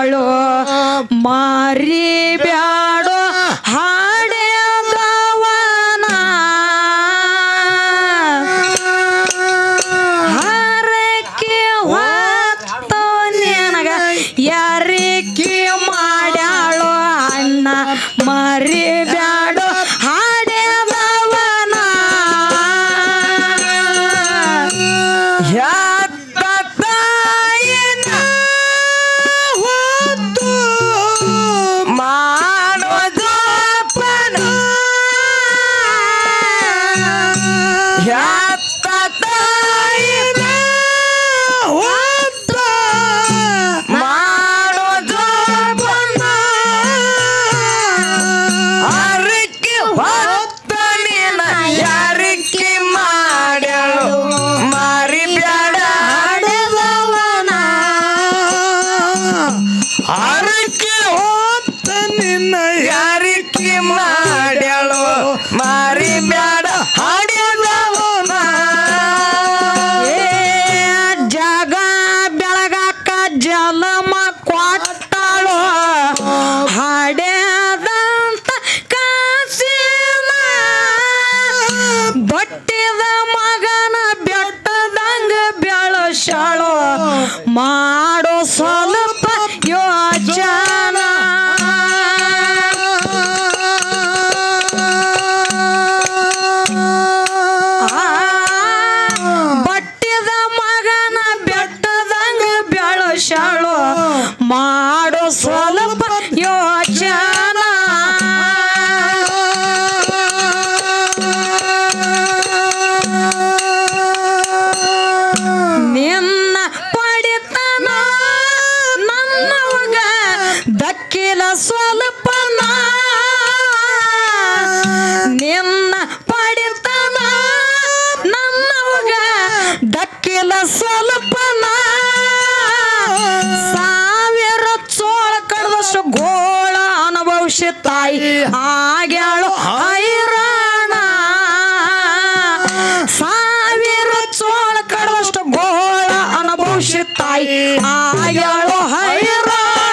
ಮಾಡ್ಯಾಳು ಮಾರಿ ಬ್ಯಾಡೋ ಹಾಡ್ಯದವನ ಹರಕೆ ಹೊತ್ತು ನಿನಗ ಯಾರಿಕೆ ಮಾಡ್ಯಾಳು ಅಣ್ಣ ಮಾರಿ ಬ್ಯಾಡೋ ಹಾಡ್ಯದವನ ಮಾಡೋ ಸ್ವಲ್ಪ ಯೋಚನ ಬಟ್ಟಿದ ಮಗನ ಬೆಟ್ಟದಂಗ ಬೆಳಸಾಳು ಮಾಡೋ ಸ್ವಲ್ಪ ಯೋಚನ ಸ್ವಲ್ಪನ ನಿನ್ನ ಪಡಿತನ ನನ್ನವಗ ದಕ್ಕಿಲ ಸ್ವಲ್ಪನ ಸಾವಿರ ಚೋಳ ಕಡದಷ್ಟು ಗೋಳ ಅನುಭವಿಸಿ ತಾಯಿ ಆಗ್ಯಾಳು ಹೈರಾಣ ಸಾವಿರ ಚೋಳ ಕಡದಷ್ಟು ಗೋಳ ಅನುಭವಿಸಿ ತಾಯಿ ಆಗ್ಯಾಳು ಹೈರಾಣ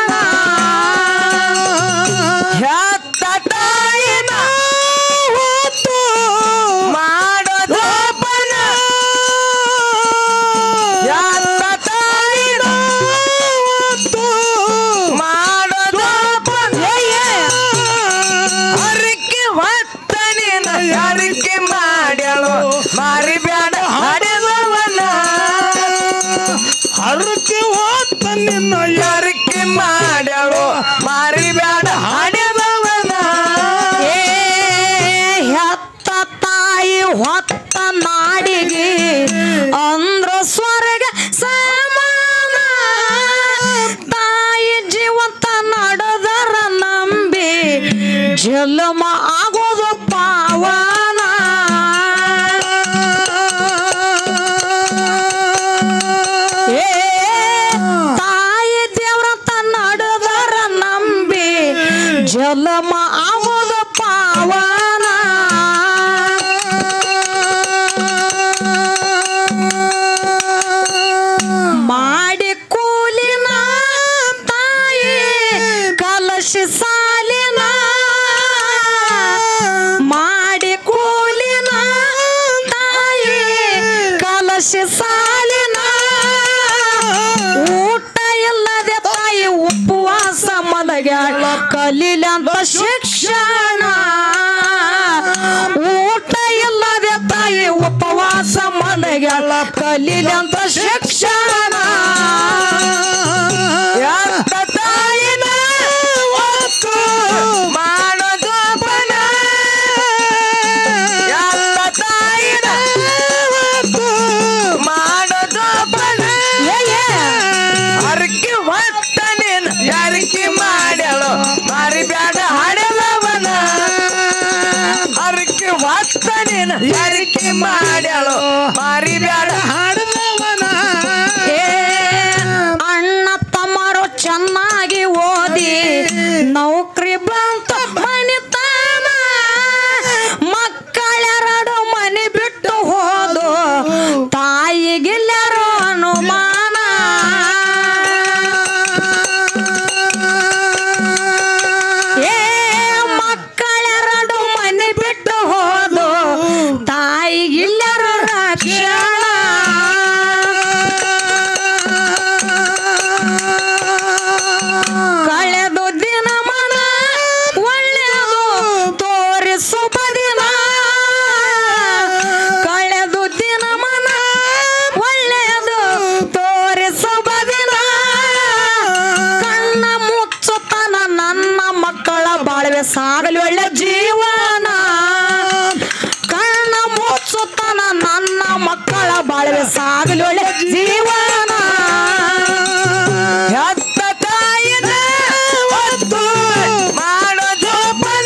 ಮಾರಿ ಬ್ಯಾಡ ಹಾಡಿದವನ ಹರಕೆ ಹೋತ ನಿನ್ನ ಯಾರಿಕೆ ಮಾಡ್ಯಾಳು ಮಾರಿ ಬ್ಯಾಡ ಹಾಡಿದವನ ಹೆತ್ತ ತಾಯಿ ಹೊತ್ತ ನಾಡಿಗೆ ಅಂದ್ರ ಸ್ವರ್ಗ ಸಮಾನ ತಾಯಿ ಜೀವಂತ ನಡೆದರ ನಂಬಿ ಜನ್ಮ ಆಗೋದು ಪಾವನ ಜಲಮ ಆಗೋದು ಪಾವನ ಮಾಡಿ ಕೂಲಿನ ತಾಯಿ ಕಲಶಿ ಸಾಲಿನ ಮಾಡಿ ಕೂಲಿನ ತಾಯಿ ಕಲಶಿ ಸಾಲಿನ ಊಟ ಇಲ್ಲದೆ ತಾಯಿ ಉಪವಾಸ ಮಲಗ್ಯಾಳ ಕಲೀಲಂತ ಶಿಕ್ಷಣ ಊಟ ಇಲ್ಲದೆ ತಾಯಿ ಉಪವಾಸ ಮಲಗ್ಯಾಳ ಕಲೀಲಂತ ಶಿಕ್ಷಣ ಎಂತ ತಾಯಿನ ಒತ್ತು ಮಾಡೋದು ಬನ ಎಂತ ತಾಯಿನ ಒತ್ತು ಮಾಡೋದು ಬನ ಅರ್ಕಿ ಒತ್ತ ನೀನು ಯಾರಿಕೆ ಮಾಡ್ಯಾಳು ಮಾರಿ ಬ್ಯಾಡ ಹಾಡಲವನ ಅರ್ಕಿ ಒತ್ತ ನೀನು ಯಾರಿಕೆ ಮಾಡ್ಯಾಳು ಮಾರಿ ಬ್ಯಾಡ ಹಾಡಲವನ ಅಣ್ಣ ತಮ್ಮರು ಚೆನ್ನಾಗಿ ಓದಿ ನೌಕರಿ ಬಂತ ಮನಿತಾನ ಮಕ್ಕಳೆರಡು ಮನೆ ಬಿಟ್ಟು ಹೋದು ತಾಯಿಗೆಲ್ಲರೂ ಅನುಮಾನ ಲಕ್ಷಣ ಕಳೆದು ದಿನ ಮನ ಒಳ್ಳೆಯದು ತೋರಿಸುವ ದಿನ ಕಳೆದು ದಿನ ಮನ ಒಳ್ಳೆಯದು ತೋರಿಸುವ ದಿನ ಕಣ್ಣ ಮುಚ್ಚುತ್ತನ ನನ್ನ ಮಕ್ಕಳ ಬಾಳ್ವೆ ಸಾಗಲಿ ಒಳ್ಳೆ ಜೀವನ ಕಣ್ಣ ಮುಚ್ಚುತ್ತನ ನನ್ನ ಮಕ್ಕಳ ಬಾಳ್ವೆ ಸಾಗಲಿ ಒಳ್ಳೆ ಜೀವನ ಹೆತ್ತ ತಾಯಿನ ಹೊತ್ತು ಮಾಡೋ ಜೋಪಾನ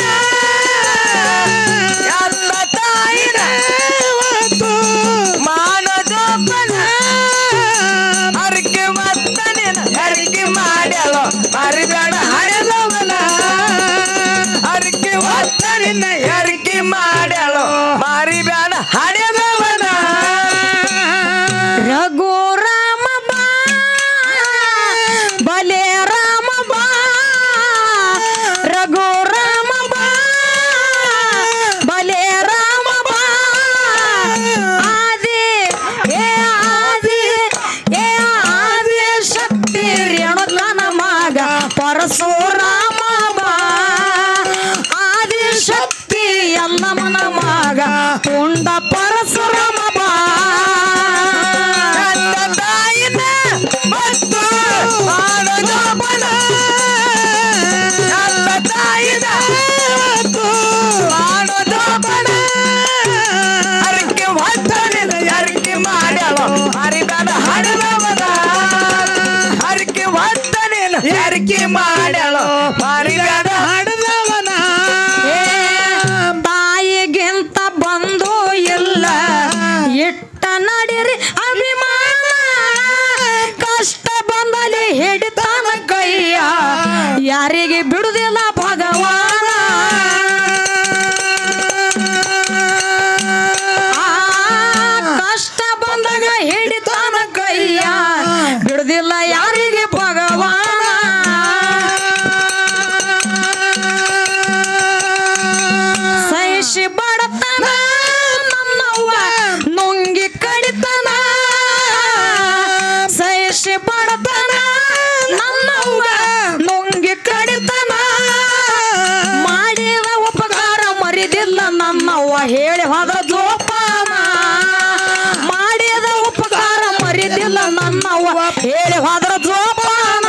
ಹೆತ್ತ ತಾಯಿನ ಹೊತ್ತು ಮಾಡೋ ಜೋಪಾನ ಅರಿಕೆ ಮತ್ತ ನೀನು ಅರಿಕೆ ಮಾಡ್ಯಾಳೋ ಮರಿಬೇಡ ಹರಿದವನ ಅರಿಕೆ ಮತ್ತ ನಿನ್ನ ಅರಿಕೆ ಮಾಡ್ಯಾಳೋ ಮರಿಬೇಡ ಹರಿದವನ ರಘು ರಾಮ ಬಾ ಬಲೆ ರಾಮ ಬಾ ರಘು ರಾಮ ಬಾ ಬಲೆ ರಾಮ ಬಾ ಆದಿ ಏ ಆದಿ ಏ ಆದಿ ಶಕ್ತಿ ರೇಣುಕನ ಮಗ ಪರಶುರಾಮ ಬಾ ಆದಿ ಶಕ್ತಿ ಎಲ್ಲಮ್ಮನ ಮಗ ಪುಂಡ ಪರಶುರಾಮ ಬಾ ಹೆತ್ತ ತಾಯಿನ ಹೊತ್ತು ಮಾಡೋ ಜೋಪಾನ ಹೆತ್ತ ತಾಯಿನ ಹೊತ್ತು ಮಾಡೋ ಜೋಪಾನ ಅರಿಕೆ ಹೊತ್ತ ನೀನು ಅರಿಕೆ ಮಾಡ್ಯಾಳೋ ಮರಿಬೇಡ ಹರಿದವನ ಅರಿಕೆ ಹೊತ್ತ ನೀನು ಅರಿಕೆ ಮಾಡ್ಯಾಳೋ ಮರಿಬೇಡ ಹರಿದವನ ಏ ತಾಯಿಗಿಂತ ಬಂದು ಇಲ್ಲ ಇಟ್ಟ ನಡಿರಿ ಅಭಿಮಾನ ಕಷ್ಟ ಬಂದಲ್ಲಿ ಹಿಡಿತಾನ ಕೈಯ ಯಾರಿಗೆ ಬಿಡುದಿಲ್ಲ ಭಗವಾನ ಆ ಕಷ್ಟ ಬಂದಾಗ ಹಿಡಿತಾನ ಕೈಯ ಬಿಡುದಿಲ್ಲ ಯಾರಿಗೆ ಭಗವಾನ ಸಹಿಸಿ ಬಡತನ ನನ್ನವ್ವ ನುಂಗಿ ಕಡಿತನ ಸಹಿಸಿ ಬಡತನ ನನ್ನವ್ವ ನುಂಗಿ ಕಡಿತನ ಮಾಡಿದ ಉಪಕಾರ ಮರಿದಿಲ್ಲ ನನ್ನವ್ವ ಹೇಳಿ ಹೋದ ಜೋಪಾನ ಮಾಡಿದ ಉಪಕಾರ ಮರಿದಿಲ್ಲ ನನ್ನವ್ವ ಹೇಳಿ ಹೋದ್ರ ಜೋಪಾನ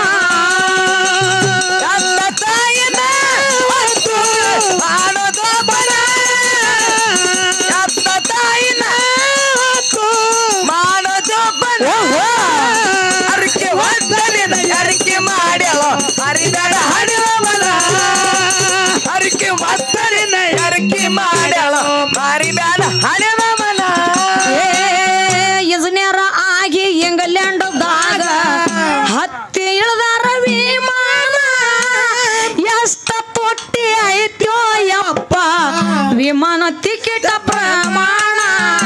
ಹೆತ್ತ ತಾಯಿನ ಹೊತ್ತು ಮಾಡೋ ಜೋಪಾನ ಹೆತ್ತ ತಾಯಿನ ಹೊತ್ತು ಮಾಡೋ ಜೋಪಾನ ಅರಿಕೆ ಹೊತ್ತ ನೀನು ಅರಿಕೆ ಮಾಡ್ಯಾಳೋ ಮರಿಬೇಡ ಹರಿದವನ ಅರಿಕೆ ಹೊತ್ತ ನೀನು ಅರಿಕೆ ಮಾಡ್ಯಾಳೋ ಮರಿಬೇಡ ಹರಿದವನ ಇಂಜಿನಿಯರ್ ಆಗಿ ಇಂಗ್ಲೆಂಡ್ದಾಗ ಹತ್ತಿ ಇಳ್ದಾರ ವಿಮಾನ ಎಷ್ಟ ತೊಟ್ಟಿ ಐತ್ಯೋ ಯಪ್ಪ ವಿಮಾನ ಟಿಕೆಟ್ ಪ್ರಮಾಣ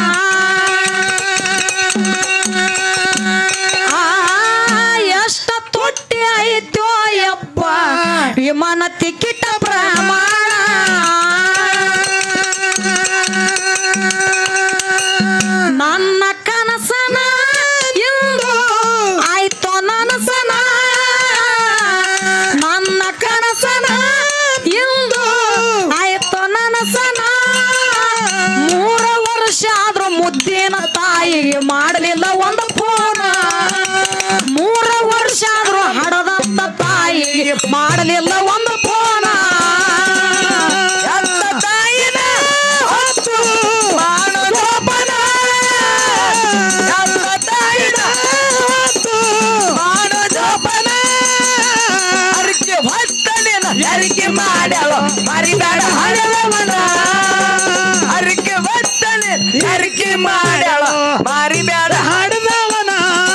ಆ ಎಷ್ಟ ತೊಟ್ಟಿ ಐತ್ಯೋ ಯಪ್ಪ ವಿಮಾನ ಟಿಕೆಟ್ ಪ್ರಮಾಣ ನನ್ನ ಕನಸನ ಇಂದು ಆಯ್ತು ನನಸನ ನನ್ನ ಕನಸನ ಇಂದು ಆಯ್ತು ನನಸನ 3 ವರ್ಷ ಆದ್ರೂ ಮುದ್ದಿನ ತಾಯಿಗೆ ಮಾಡಲಿಲ್ಲ ಒಂದು ಫೋನ 3 ವರ್ಷ ಆದ್ರೂ ಹಡದಂತ ತಾಯಿಗೆ ಮಾಡಲಿಲ್ಲ ಒಂದು ಫೋನ ಹೆತ್ತ ತಾಯಿನ ಹೊತ್ತು ಮಾಡೋ ಜೋಪಾನ ಹೆತ್ತ ತಾಯಿನ ಹೊತ್ತು ಮಾಡೋ ಜೋಪಾನ ಅರಿಕೆ ಹೊತ್ತ ನೀನು ಅರಿಕೆ ಮಾಡ್ಯಾಳೋ ಮರಿಬೇಡ ಹರಿದವನ ಅರಿಕೆ ಹೊತ್ತ ನೀನು ಅರಿಕೆ ಮಾಡ್ಯಾಳೋ ಮರಿಬೇಡ ಹರಿದವನ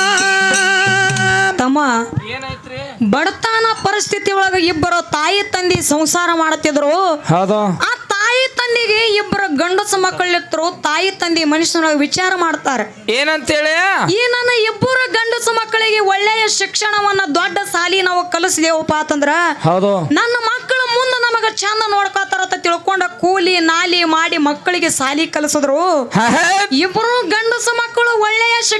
ತಮ್ಮ ಬಡತನ ಪರಿಸ್ಥಿತಿ ಒಳಗ ಇಬ್ಬರು ತಾಯಿ ತಂದಿ ಸಂಸಾರ ಮಾಡುತ್ತಿದ್ರು ಹೌದು ಆ ತಾಯಿ ತಂದಿಗೆ ಇಬ್ಬರು ಗಂಡಸ ಮಕ್ಕಳಿದ್ರು ತಾಯಿ ತಂದಿ ಮನುಷ್ಯನೊಳಗೆ ವಿಚಾರ ಮಾಡ್ತಾರೆ ಏನಂತೇಳಿ ಈ ನನ್ನ ಇಬ್ಬರು ಗಂಡಸ ಮಕ್ಕಳಿಗೆ ಒಳ್ಳೆಯ ಶಿಕ್ಷಣವನ್ನ ದೊಡ್ಡ ಸಾಲಿ ನಾವು ಕಲಿಸಿದೇವಪ್ಪ ಅಂತಂದ್ರ ಹೌದು ನನ್ನ ಮಕ್ಕಳು ಮುಂದೆ ನಮಗ ಚಂದ ನೋಡ್ಕೋತಾರ ಅಂತ ತಿಳ್ಕೊಂಡ ಕೂಲಿ ನಾಲಿ ಮಾಡಿ ಮಕ್ಕಳಿಗೆ ಸಾಲಿ ಕಲಿಸಿದ್ರು ಇಬ್ಬರು ಗಂಡಸ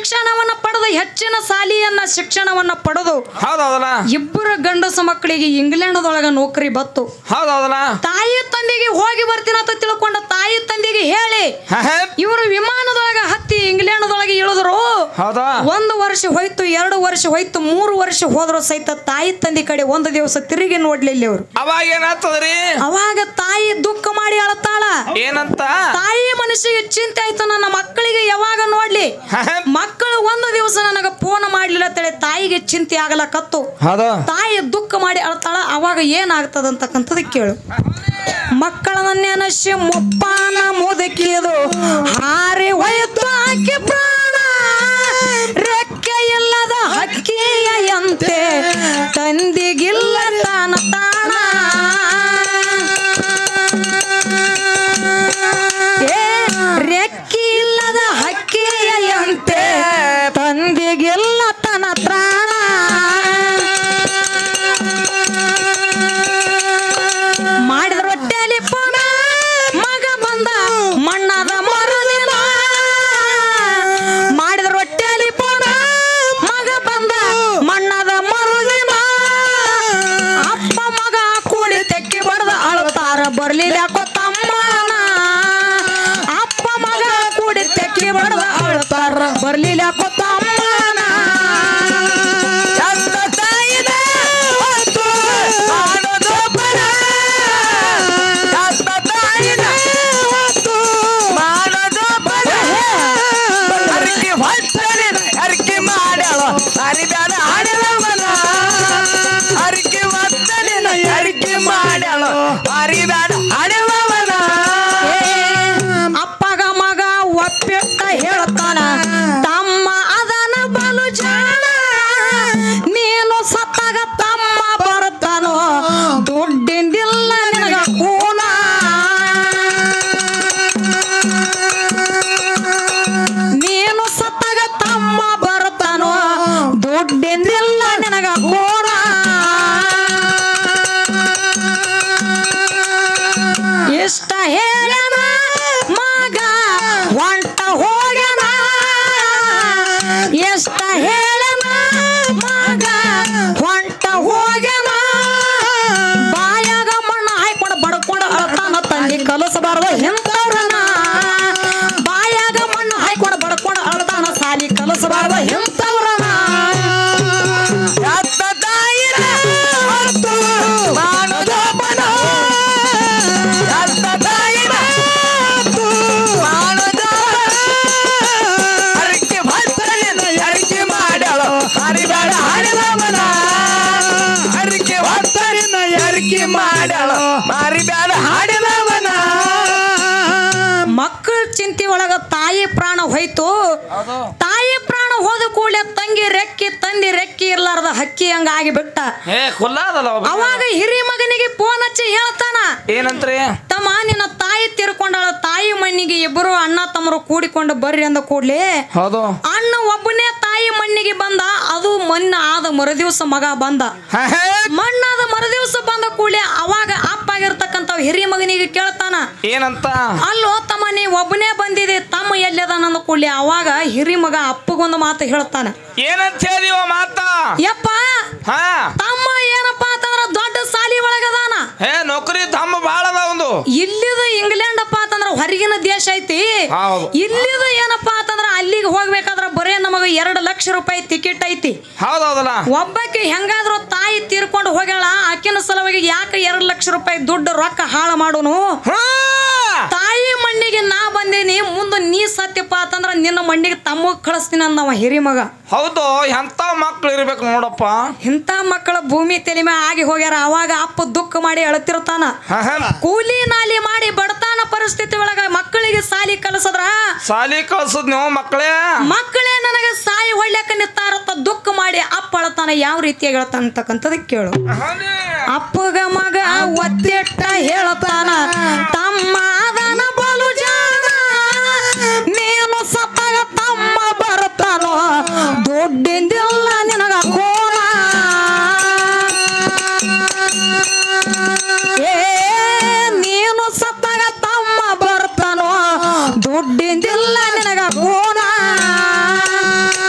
ಶಿಕ್ಷಣವನ್ನ ಪಡೆದು ಹೆಚ್ಚಿನ ಸಾಲಿಯನ್ನ ಶಿಕ್ಷಣವನ್ನ ಪಡೆದು ಹೌದೌದಲ್ಲ ಇಬ್ಬರು ಗಂಡಸ ಮಕ್ಕಳಿಗೆ ಇಂಗ್ಲೆಂಡ್ದೊಳಗ ನೌಕರಿ ಬತ್ತು. ಹೌದೌದಲ್ಲ ತಾಯಿ ತಂದೆಗೆ ಹೋಗಿ ಬರ್ತೀನಿ ಅಂತ ತಿಳ್ಕೊಂಡ ತಾಯಿ ತಂದೆಗೆ ಹೇಳಿ ಇವರು ವಿಮಾನದೊಳಗ ಹತ್ತಿ ಇಂಗ್ಲೆಂಡ್ದೊಳಗೆ ಇಳಿದ್ರು. ಹೌದಾ 1 ವರ್ಷ ಹೋಯ್ತು, 2 ವರ್ಷ ಹೋಯ್ತು, 3 ವರ್ಷ ಹೋದ್ರು ಸಹಿತ ತಾಯಿ ತಂದೆ ಕಡೆ ಒಂದು ದಿವಸ ತಿರುಗಿ ನೋಡ್ಲಿಲ್ಲ ಇವರು. ಅವಾಗ ಏನಾಗ್ತದ್ರಿ? ಅವಾಗ ತಾಯಿ ದುಃಖ ಮಾಡಿ ಅಳತಾಳ. ಏನಂತ? ತಾಯಿ ಮನಸ್ಸಿಗೆ ಚಿಂತೆ ಆಯ್ತು, ನನ್ನ ಮಕ್ಕಳಿಗೆ ಯಾವಾಗ ನೋಡ್ಲಿ, ಮಕ್ಕಳು ಒಂದು ದಿವಸ ನನಗ ಫೋನ್ ಮಾಡ್ಲಿಲ್ಲ ಅಂತೇಳಿ ತಾಯಿಗೆ ಚಿಂತೆ ಆಗಲಕತ್ತು. ತಾಯಿ ದುಃಖ ಮಾಡಿ ಅಳ್ತಾಳ. ಅವಾಗ ಏನಾಗ್ತದ ಅಂತಕ್ಕಂಥದ್ದು ಕೇಳು. ಮಕ್ಕಳನ್ನ ನೆನಸಿ ಮುಪ್ಪಾನ ಮುದುಕಿದು ಹಾರಿ ಹೋಯ್ತು ಆಕೆ ಪ್ರಾಣ, ರೆಕ್ಕೆ ಇಲ್ಲದ ಹಕ್ಕಿಯಂತೆ ತಂದಿಗಿಲ್ಲ ತಾನ ತಾಣ. ರೆಕ್ಕೆ ಇಲ್ಲದ ಹಕ್ಕಿಯಂತೆ ತಂದಿಗಿಲ್ಲ ತನ ಪ್ರಾಣ. ಮಾಡಿದ ರೊಟ್ಟೆಯಲ್ಲಿ ಪೋನ ಮಗ ಬಂದ ಮಣ್ಣಾದ ಮರುದಿನ, ಮಾಡಿದ ರೊಟ್ಟೆಯಲ್ಲಿ ಪೋನ ಮಗ ಬಂದ ಮಣ್ಣಾದ ಮರುದಿನ. ಅಪ್ಪ ಮಗ ಕೂಡಿ ತೆಕ್ಕಿ ಬಡ್ದ ಅಳ್ತಾರ ಬರ್ಲಿಲ್ಲ ಯಾಕೋ ತಮ್ಮನ. ಅಪ್ಪ ಮಗ ಕೂಡಿ ತೆಕ್ಕಿ ಬಡ್ದ ಅಳ್ತಾರ ಬರ್ಲಿಲ್ಲ ಯಾಕೋ ತಮ್ಮನ. ಅಪ್ಪಗ ಮಗ ಒಪ್ಪಿಟ್ಟ ಹೇಳ್ತಾನ, ತಮ್ಮ ಅದನ ಬಲು ಜಾಣ, ನೀನು ಸತ್ತಾಗ ತಮ್ಮ ಬರ್ತಾನೋ ದುಡ್ಡಿಂದಿಲ್ಲ ನಿನಗ ಕೂನ. ನೀನು ಸತ್ತಾಗ ತಮ್ಮ ಬರ್ತಾನೋ ದುಡ್ಡಿಂದಿಲ್ಲ ನಿನಗ ಕೂನ. ಇಷ್ಟ ಹೇಳನ ಮಗ ಹೊಂಟ ಹೋಗನ, ಎಷ್ಟ ಹೇಳನ ಮಗ ಹೊಂಟ ಹೋಗನ. ಬಾಯಾಗ ಮಣ್ಣ ಹಾಯ್ಕೊಂಡು ಬಡ್ಕೊಂಡು ಅಳ್ತಾನ ತಂಗಿ ಕಲಿಸಬಾರ್ದು ಇಂಥವ್ರನ. ಬಾಯಾಗ ಮಣ್ಣು ಹಾಯ್ಕೊಂಡು ಬಡ್ಕೊಂಡು ಅಳ್ತಾನ ಸಾಲಿ ಕಲಿಸಬಾರ್ದು ಇಂಥವ್ರನ. ಮಕ್ಕಳ ಚಿಂತೆ ಒಳಗ ತಾಯಿ ಪ್ರಾಣ ಹೋಯ್ತು. ತಾಯಿ ಪ್ರಾಣ ಹೋದ ಕೂಡಲೇ ತಂಗಿ ರೆಕ್ಕಿ ತಂದಿ ರೆಕ್ಕಿ ಇರ್ಲಾರ್ದ ಹಕ್ಕಿ ಹಂಗ ಆಗಿ ಬಿಟ್ಟ. ಅವಾಗ ಹಿರಿ ಮಗನಿಗೆ ಫೋನ್ ಹಚ್ಚಿ ಹೇಳ್ತಾನ, ಏನಂತ್ರಿ? ತಮ್ಮ ನಿನ್ನ ತಾಯಿ ತೀರ್ಕೊಂಡಾಳ, ತಾಯಿ ಮಣ್ಣಿಗೆ ಇಬ್ಬರು ಅಣ್ಣ ತಮ್ಮರು ಕೂಡಿಕೊಂಡು ಬರ್ರಿ ಅಂದ ಕೂಡ್ಲಿ ಅಣ್ಣ ಒಬ್ಬನೇ ತಾಯಿ ಮಣ್ಣಿಗೆ ಬಂದ. ಅದು ಮಣ್ಣ ಆದ ಮರುದಿವಸ ಮಗ ಬಂದ. ಮಣ್ಣಾದ ಮರುದಿವಸ ಬಂದ ಕೂಡಲೇ ಅವಾಗ ಅಪ್ಪ ಆಗಿರ್ತಕ್ಕಂಥ ಹಿರಿ ಮಗನಿಗೆ ಕೇಳ್ತಾನ, ಏನಂತ? ಅಲ್ಲೋ ತಮ್ಮ ನೀ ಒಬ್ಬನೇ ಬಂದಿದೆ, ತಮ್ಮ ಎಲ್ಲದ ನನ್ನ ಕೂಡಲೇ. ಅವಾಗ ಹಿರಿ ಮಗ ಅಪ್ಪಗೊಂದು ಮಾತು ಹೇಳ್ತಾನ. ಏನಂತ ಹೇಳಿವ ಮಾತ? ಯಪ್ಪ ತಮ್ಮ ಏನಪ್ಪಾ ಅಂತಂದ್ರ ದೊಡ್ಡ ಸಾಲಿ ಒಳಗದಾನ, ನೌಕರಿ ತಮ್ಮ ಬಾಳ ಅದ. ಒಂದು ಇಲ್ಲಿದ ಇಂಗ್ಲೆಂಡ್ ಅಪ್ಪ ಅಂತಂದ್ರ ಹೊರಗಿನ ದೇಶ ಐತಿ. ಇಲ್ಲಿದ ಏನಪ್ಪಾ ಅಂತಂದ್ರ ಅಲ್ಲಿಗೆ ಹೋಗ್ಬೇಕಾದ್ರ ಬರೇ ನಮಗ 2 ಲಕ್ಷ ರೂಪಾಯಿ ಟಿಕೆಟ್ ಐತಿ. ಹೌದೌದಲ್ಲ. ಒಬ್ಬಕ್ಕೆ ಹೆಂಗಾದ್ರು ತಾಯಿ ತೀರ್ಕೊಂಡು ಹೋಗ್ಯಾಳ, ಆಕಿನ ಸಲುವಾಗಿ ಯಾಕೆ 2 ಲಕ್ಷ ರೂಪಾಯಿ ದುಡ್ಡು ರೊಕ್ಕ ಹಾಳು ಮಾಡೋನು? ತಾಯಿ ಮಣ್ಣಿಗೆ ನಾ ಬಂದೀನಿ, ಮುಂದೆ ನೀ ಸತ್ಯಪ್ಪ ಅಂತಂದ್ರ ನಿನ್ನ ಮಣ್ಣಿಗೆ ತಮ್ಮ ಕಳಿಸ್ತೀನಿ ಅಂದವ ಹಿರಿ ಮಗ. ಹೌದು, ಎಂತ ಮಕ್ಳು ಇರ್ಬೇಕು ನೋಡಪ್ಪ. ಇಂಥ ಮಕ್ಕಳ ಭೂಮಿ ತೆಲಿಮೆ ಆಗಿ ಹೋಗ್ಯಾರ. ಅವಾಗ ಅಪ್ಪ ದುಃಖ ಮಾಡಿ ಅಳತಿರ್ತಾನ. ಕೂಲಿ ನಾಲಿ ಮಾಡಿ ಬಡತಾನ ಪರಿಸ್ಥಿತಿ ಒಳಗ ಮಕ್ಕಳಿಗೆ ಸಾಲಿ ಕಲಿಸದ್ರ ಸಾಲಿ ಕಳ್ಸದ್ ನೀವು ಮಕ್ಕಳೇ ನನಗೆ ಸಾಯಿ ಹೊಳ್ಯಾಕ ನಿತ್ತಾರತ್ತ ದುಃಖ ಮಾಡಿ ಅಪ್ಪ ಅಳತಾನ. ಯಾವ ರೀತಿಯಾಗಿ ಹೇಳ್ತಾನ ಅಂತಕ್ಕಂಥದ್ದು ಕೇಳು. ಅಪ್ಪಗ ಮಗ ಒತ್ತಿಟ್ಟ ಹೇಳ್ತಾನ, ತಮ್ಮ ಅದನ ಬಲು ಜಾಣ, ನೀನು ಸತ್ತಾಗ ತಮ್ಮ ಬರ್ತಾನೋ ದುಡ್ಡಿಂದಿಲ್ಲ ನಿನಗ ಕೋನ. ನೀನು ಸತ್ತಾಗ ತಮ್ಮ ಬರ್ತಾನೋ ದುಡ್ಡಿಂದಿಲ್ಲ ನಿನಗ ಕೋನ.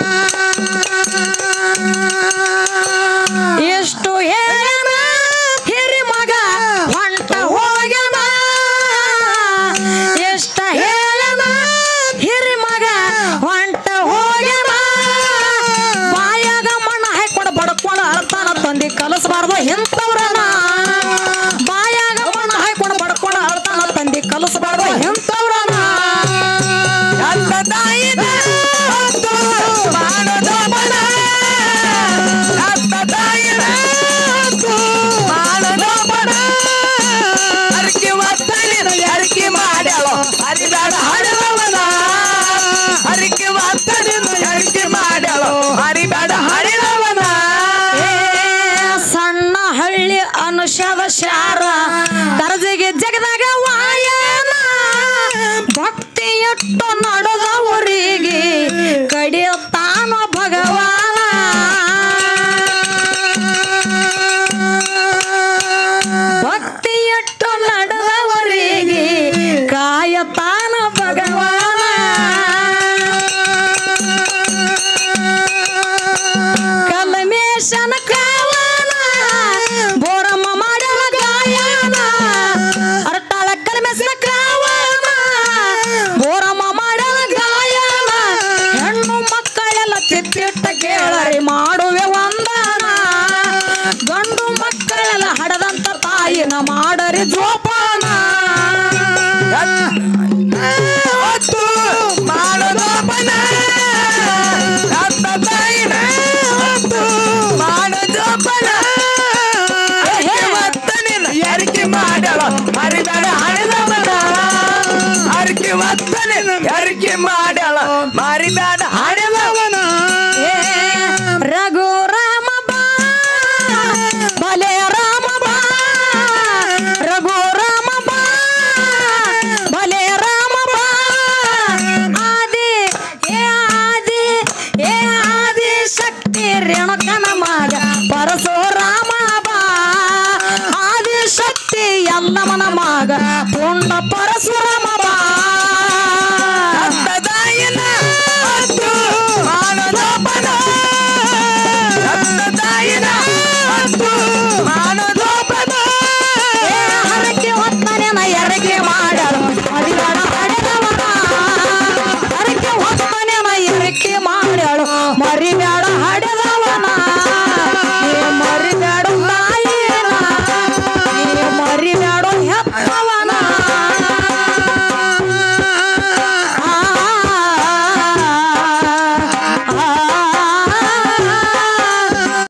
ಮಾಡೋದೋಪನ ಅತ್ತ ತಾಯಿನ ಮಾಡೋದೋಪನ ಹರಕೆ ಒತ್ತಡಿನ ಹರಕೆ ಮಾಡ್ಯಾಳು ಹರಿಬೇಡ ಹರಿದವನ ಹರಕೆ ಒತ್ತಡಿನ ಹರಕೆ ಮಾಡ್ಯಾಳು ಹರಿಬೇಡ ಹರಿದವನ ಸಣ್ಣ ಹಳ್ಳಿ ಅನುಷದ ಶಾರ ಕರಜಿಗೆ ಜಗದಾಗ ವಾಯನ ಭಕ್ತಿ ಎಟ್ಟು ನಡೆದವರಿಗೆ ಕಡಿಯುತ್ತಾನ ಭಗವಾನ ಭಕ್ತಿ ಎಟ್ಟು ನಡೆದವರಿಗೆ ಕಾಯತಾನ ಭಗವಾನ ಕಲ್ಮೇಶನ ಕಾವನ ಬೋರಮ್ಮ ಮಾಡಲ ಗಾಯನ ಅರ್ಟಾಳ ಕಲ್ಮೇಶನ ಕಾವನ ಬೋರಮ್ಮ ಮಾಡಲ ಗಾಯನ ಹೆಣ್ಣು ಮಕ್ಕಳೆಲ್ಲ ಚಿತ್ತಿಟ್ಟ ಕೇಳರಿ ಮಾಡುವೆ ವಂದನ ಗಂಡು ಮಕ್ಕಳೆಲ್ಲ ಹಡದಂತ ತಾಯಿನ ಮಾಡರಿ ಜೋಪಾನ